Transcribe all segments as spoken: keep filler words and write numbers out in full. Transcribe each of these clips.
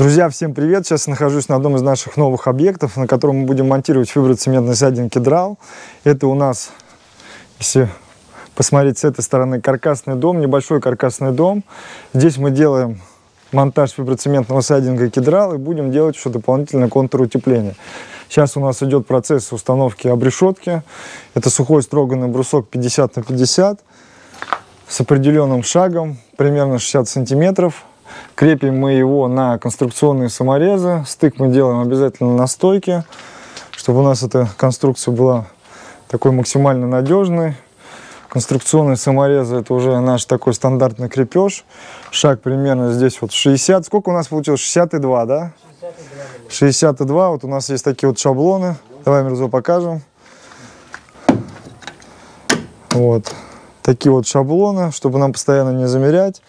Друзья, всем привет! Сейчас я нахожусь на одном из наших новых объектов, на котором мы будем монтировать фиброцементный сайдинг Кедрал. Это у нас, если посмотреть с этой стороны, каркасный дом, небольшой каркасный дом. Здесь мы делаем монтаж фиброцементного сайдинга Кедрал и будем делать еще дополнительное контуроутепление. Сейчас у нас идет процесс установки обрешетки. Это сухой строганный брусок пятьдесят на пятьдесят с определенным шагом, примерно шестьдесят сантиметров. Крепим мы его на конструкционные саморезы. Стык мы делаем обязательно на стойке, чтобы у нас эта конструкция была такой максимально надежной. Конструкционные саморезы — это уже наш такой стандартный крепеж. Шаг примерно здесь вот шестьдесят. Сколько у нас получилось? шестьдесят два, да? шестьдесят два. Вот у нас есть такие вот шаблоны. Давай, Мирзо, покажем. Вот. Такие вот шаблоны, чтобы нам постоянно не замерять.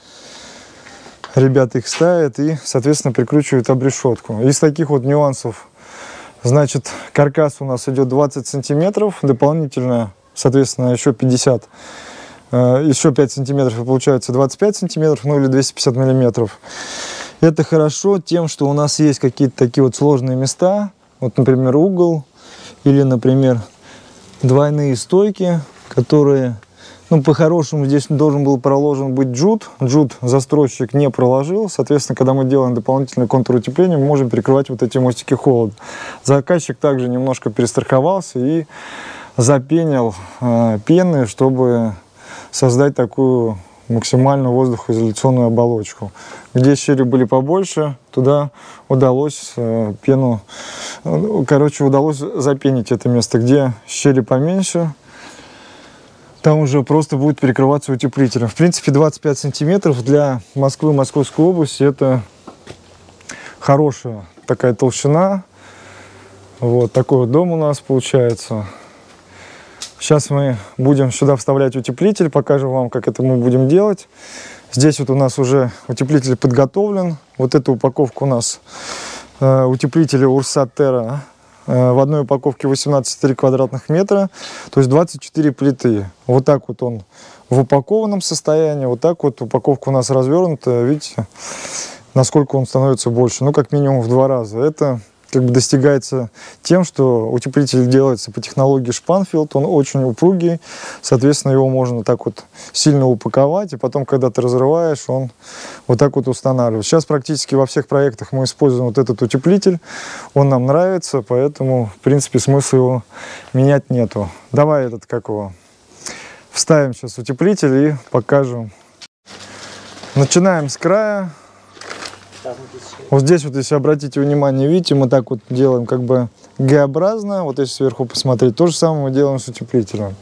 Ребята их ставят и, соответственно, прикручивают обрешетку. Из таких вот нюансов, значит, каркас у нас идет двадцать сантиметров, дополнительно, соответственно, еще пятьдесят, э, еще пять сантиметров, и получается двадцать пять сантиметров, ну или двести пятьдесят миллиметров. Это хорошо тем, что у нас есть какие-то такие вот сложные места, вот, например, угол, или, например, двойные стойки, которые... Ну, по-хорошему, здесь должен был проложен быть джут. Джут застройщик не проложил. Соответственно, когда мы делаем дополнительное контуроутепление, мы можем перекрывать вот эти мостики холода. Заказчик также немножко перестраховался и запенил э, пены, чтобы создать такую максимально воздухоизоляционную оболочку. Где щели были побольше, туда удалось э, пену... Короче, удалось запенить это место. Где щели поменьше, там уже просто будет перекрываться утеплителем. В принципе, двадцать пять сантиметров для Москвы, Московской области — это хорошая такая толщина. Вот такой вот дом у нас получается. Сейчас мы будем сюда вставлять утеплитель, покажем вам, как это мы будем делать. Здесь вот у нас уже утеплитель подготовлен. Вот эта упаковка у нас э, утеплителя Урсат Терра. В одной упаковке восемнадцать целых три квадратных метра, то есть двадцать четыре плиты. Вот так вот он в упакованном состоянии, вот так вот упаковка у нас развернута. Видите, насколько он становится больше, ну как минимум в два раза. Это как бы достигается тем, что утеплитель делается по технологии Шпанфилд, он очень упругий, соответственно, его можно так вот сильно упаковать, и потом, когда ты разрываешь, он вот так вот устанавливается. Сейчас практически во всех проектах мы используем вот этот утеплитель, он нам нравится, поэтому, в принципе, смысла его менять нету. Давай этот, как его, вставим сейчас утеплитель и покажем. Начинаем с края. Вот здесь вот, если обратите внимание, видите, мы так вот делаем как бы Г-образно. Вот если сверху посмотреть, то же самое мы делаем с утеплителем.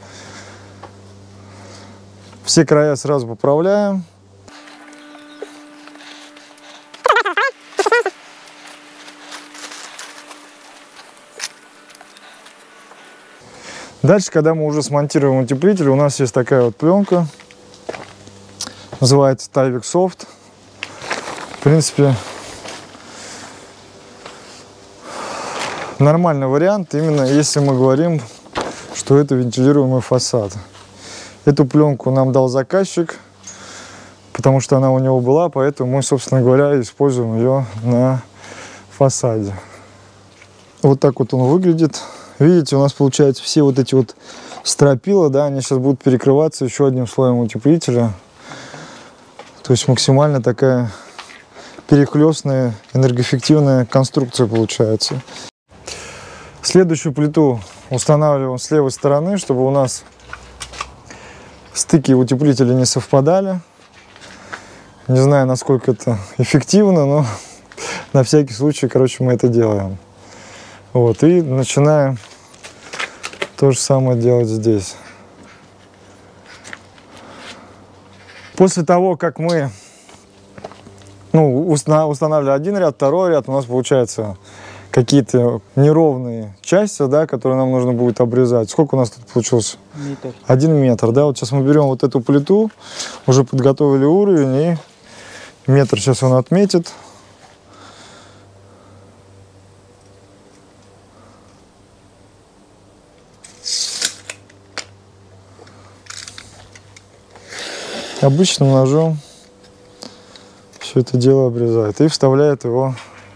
Все края сразу поправляем. Дальше, когда мы уже смонтируем утеплитель, у нас есть такая вот пленка. Называется Tyvek Soft. В принципе, нормальный вариант, именно если мы говорим, что это вентилируемый фасад. Эту пленку нам дал заказчик, потому что она у него была, поэтому мы, собственно говоря, используем ее на фасаде. Вот так вот он выглядит. Видите, у нас получается все вот эти вот стропила, да, они сейчас будут перекрываться еще одним слоем утеплителя. То есть максимально такая перехлестная, энергоэффективная конструкция получается. Следующую плиту устанавливаем с левой стороны, чтобы у нас стыки утеплителя не совпадали. Не знаю, насколько это эффективно, но на всякий случай, короче, мы это делаем. Вот, и начинаем то же самое делать здесь. После того, как мы ну, устанавливали один ряд, второй ряд, у нас получается какие-то неровные части, да, которые нам нужно будет обрезать. Сколько у нас тут получилось? Метр. Один метр, да. Вот сейчас мы берем вот эту плиту, уже подготовили уровень, и метр сейчас он отметит. Обычным ножом все это дело обрезает и вставляет его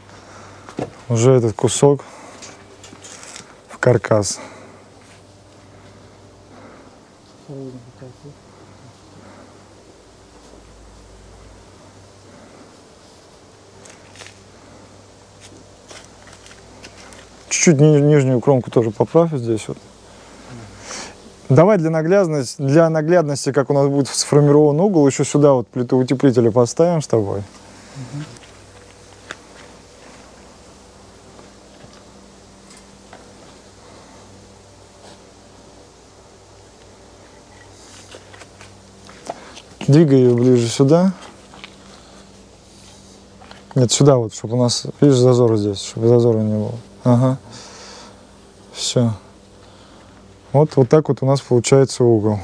уже этот кусок в каркас. Чуть-чуть ни, нижнюю кромку тоже поправь здесь вот. Давай для наглядности, для наглядности, как у нас будет сформирован угол, еще сюда вот плиту утеплителя поставим с тобой. Угу. Двигай ее ближе сюда. Нет, сюда вот, чтобы у нас, видишь, зазор здесь, чтобы зазора не было. Ага. Все. Вот, вот так вот у нас получается угол.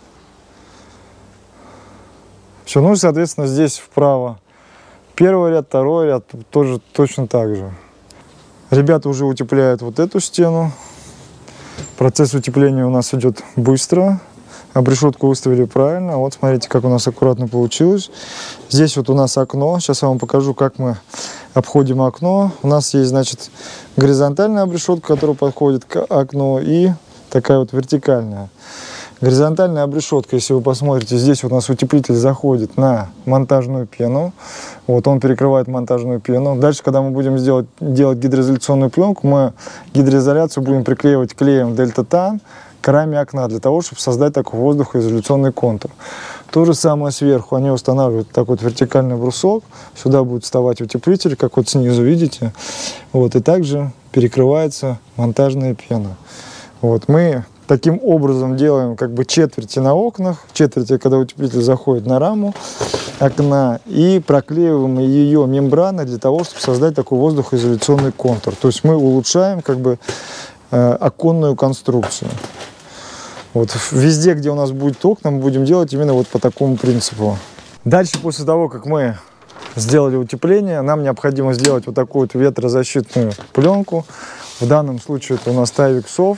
Все, ну и, соответственно, здесь вправо первый ряд, второй ряд, тоже точно так же. Ребята уже утепляют вот эту стену. Процесс утепления у нас идет быстро. Обрешетку выставили правильно. Вот смотрите, как у нас аккуратно получилось. Здесь вот у нас окно. Сейчас я вам покажу, как мы обходим окно. У нас есть, значит, горизонтальная обрешетка, которая подходит к окну, и такая вот вертикальная. Горизонтальная обрешетка, если вы посмотрите, здесь вот у нас утеплитель заходит на монтажную пену. Вот он перекрывает монтажную пену. Дальше, когда мы будем сделать, делать гидроизоляционную пленку, мы гидроизоляцию будем приклеивать клеем Дельта-Тан к раме окна, для того, чтобы создать такой воздухоизоляционный контур. То же самое сверху. Они устанавливают такой вот вертикальный брусок. Сюда будет вставать утеплитель, как вот снизу, видите. Вот, и также перекрывается монтажная пена. Вот, мы таким образом делаем как бы четверти на окнах, четверти, когда утеплитель заходит на раму окна, и проклеиваем ее мембраной для того, чтобы создать такой воздухоизоляционный контур. То есть мы улучшаем как бы э, оконную конструкцию. Вот везде, где у нас будет окна, мы будем делать именно вот по такому принципу. Дальше, после того, как мы сделали утепление, нам необходимо сделать вот такую вот ветрозащитную пленку. В данном случае это у нас Tyvek Soft.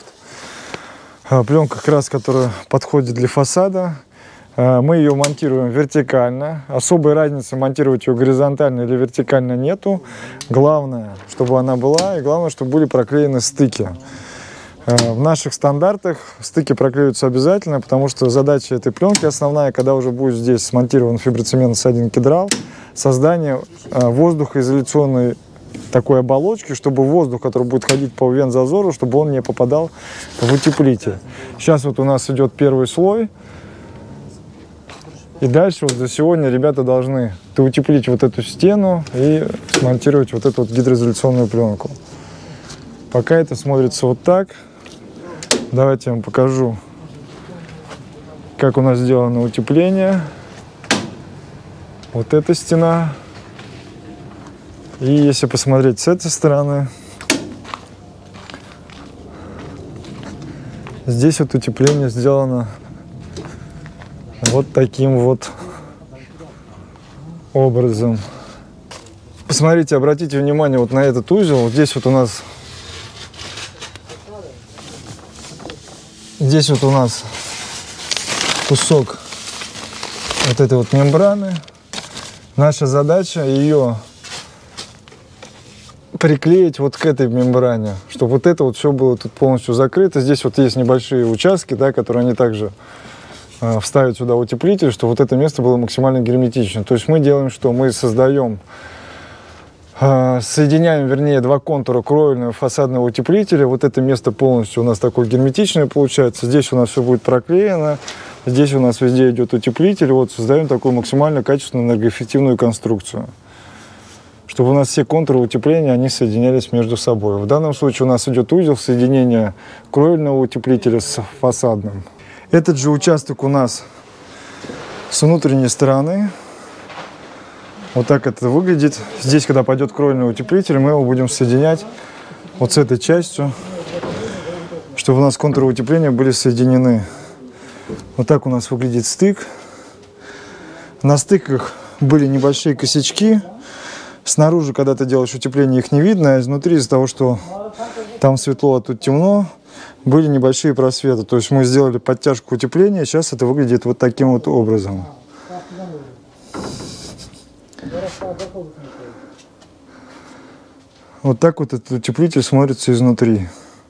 Пленка как раз, которая подходит для фасада. Мы ее монтируем вертикально. Особой разницы, монтировать ее горизонтально или вертикально, нету. Главное, чтобы она была, и главное, чтобы были проклеены стыки. В наших стандартах стыки проклеиваются обязательно, потому что задача этой пленки основная, когда уже будет здесь смонтирован фиброцемент эс один кедрал, создание воздухоизоляционной такой оболочки, чтобы воздух, который будет ходить по вент-зазору, чтобы он не попадал в утеплитель. Сейчас вот у нас идет первый слой. И дальше вот за сегодня ребята должны утеплить вот эту стену и смонтировать вот эту вот гидроизоляционную пленку. Пока это смотрится вот так. Давайте я вам покажу, как у нас сделано утепление. Вот эта стена. И если посмотреть с этой стороны, здесь вот утепление сделано вот таким вот образом. Посмотрите, обратите внимание вот на этот узел. Вот здесь вот у нас Здесь вот у нас кусок вот этой вот мембраны. Наша задача ее приклеить вот к этой мембране, чтобы вот это вот все было тут полностью закрыто. Здесь вот есть небольшие участки, да, которые они также э, вставят сюда утеплитель, чтобы вот это место было максимально герметично. То есть мы делаем что? Мы создаем, э, соединяем, вернее, два контура кровельного и фасадного утеплителя. Вот это место полностью у нас такое герметичное получается. Здесь у нас все будет проклеено. Здесь у нас везде идет утеплитель. Вот создаем такую максимально качественную энергоэффективную конструкцию, чтобы у нас все контуры утепления, они соединялись между собой. В данном случае у нас идет узел соединения кровельного утеплителя с фасадным. Этот же участок у нас с внутренней стороны. Вот так это выглядит. Здесь, когда пойдет кровельный утеплитель, мы его будем соединять вот с этой частью, чтобы у нас контуры утепления были соединены. Вот так у нас выглядит стык. На стыках были небольшие косячки. Снаружи, когда ты делаешь утепление, их не видно, а изнутри, из-за того, что там светло, а тут темно, были небольшие просветы. То есть мы сделали подтяжку утепления, сейчас это выглядит вот таким вот образом. Вот так вот этот утеплитель смотрится изнутри.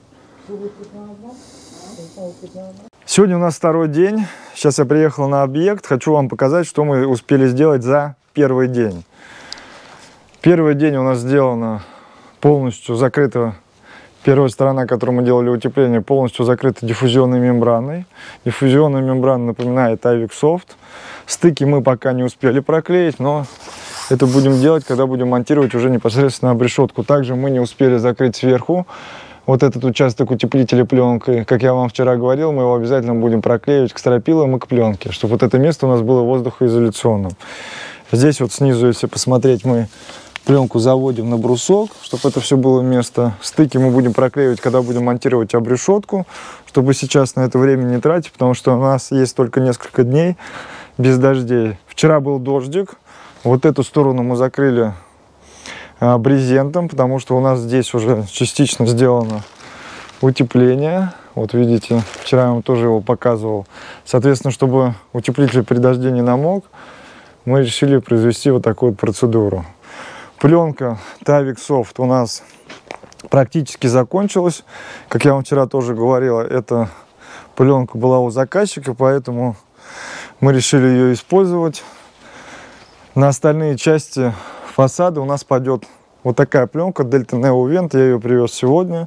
Сегодня у нас второй день. Сейчас я приехал на объект. Хочу вам показать, что мы успели сделать за первый день. Первый день у нас сделано полностью закрыто. Первая сторона, которую мы делали утепление, полностью закрыта диффузионной мембраной. Диффузионная мембрана напоминает Авиксофт. Стыки мы пока не успели проклеить, но это будем делать, когда будем монтировать уже непосредственно обрешетку. Также мы не успели закрыть сверху вот этот участок утеплителя пленкой. Как я вам вчера говорил, мы его обязательно будем проклеивать к стропилам и к пленке, чтобы вот это место у нас было воздухоизоляционным. Здесь вот снизу, если посмотреть, мы пленку заводим на брусок, чтобы это все было место. Стыки мы будем проклеивать, когда будем монтировать обрешетку, чтобы сейчас на это время не тратить, потому что у нас есть только несколько дней без дождей. Вчера был дождик, вот эту сторону мы закрыли а, брезентом, потому что у нас здесь уже частично сделано утепление. Вот видите, вчера я вам тоже его показывал. Соответственно, чтобы утеплитель при дожде не намок, мы решили произвести вот такую вот процедуру. Пленка Avicsoft у нас практически закончилась. Как я вам вчера тоже говорил, эта пленка была у заказчика, поэтому мы решили ее использовать. На остальные части фасада у нас пойдет вот такая пленка Delta Neo Vent. Я ее привез сегодня.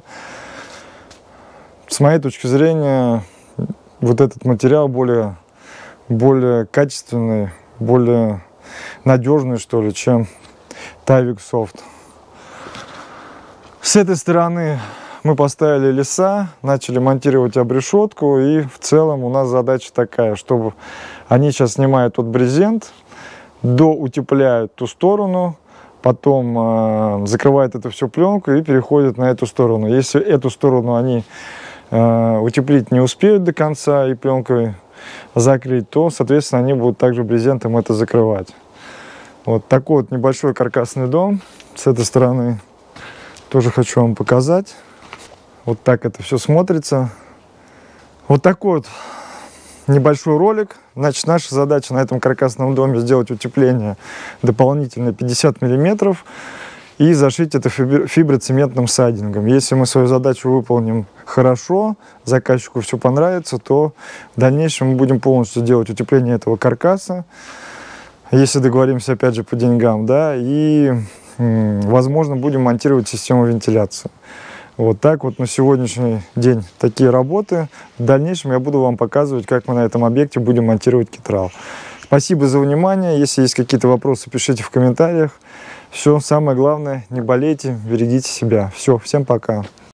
С моей точки зрения, вот этот материал более, более качественный, более надежный, что ли, чем Avicsoft. С этой стороны мы поставили леса, начали монтировать обрешетку, и в целом у нас задача такая, чтобы они сейчас снимают тот брезент, доутепляют ту сторону, потом э, закрывают это все пленкой и переходят на эту сторону. Если эту сторону они э, утеплить не успеют до конца и пленкой закрыть, то, соответственно, они будут также брезентом это закрывать. Вот такой вот небольшой каркасный дом. С этой стороны тоже хочу вам показать. Вот так это все смотрится. Вот такой вот небольшой ролик. Значит, наша задача на этом каркасном доме сделать утепление дополнительно пятьдесят миллиметров и зашить это фиброцементным сайдингом. Если мы свою задачу выполним хорошо, заказчику все понравится, то в дальнейшем мы будем полностью делать утепление этого каркаса, если договоримся опять же по деньгам, да, и, возможно, будем монтировать систему вентиляции. Вот так вот на сегодняшний день такие работы. В дальнейшем я буду вам показывать, как мы на этом объекте будем монтировать китрал. Спасибо за внимание. Если есть какие-то вопросы, пишите в комментариях. Все, самое главное, не болейте, берегите себя. Все, всем пока.